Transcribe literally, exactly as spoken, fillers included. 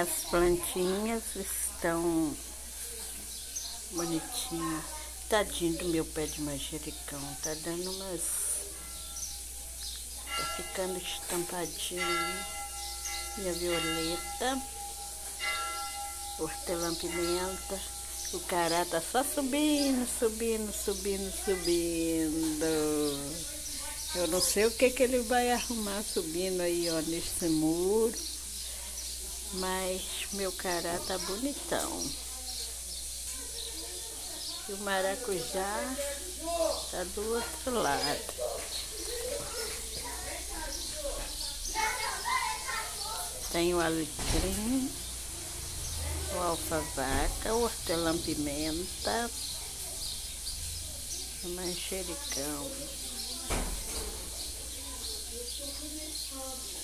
As plantinhas estão bonitinhas. Tadinho do meu pé de manjericão, tá dando umas... tá ficando estampadinho. E a violeta, hortelã-pimenta. O cará tá só subindo, subindo, subindo, subindo. Eu não sei o que que ele vai arrumar subindo aí, ó, nesse muro. Mas meu cará tá bonitão. E o maracujá tá do outro lado. Tem o alecrim, o alfavaca, o hortelã-pimenta, o manjericão.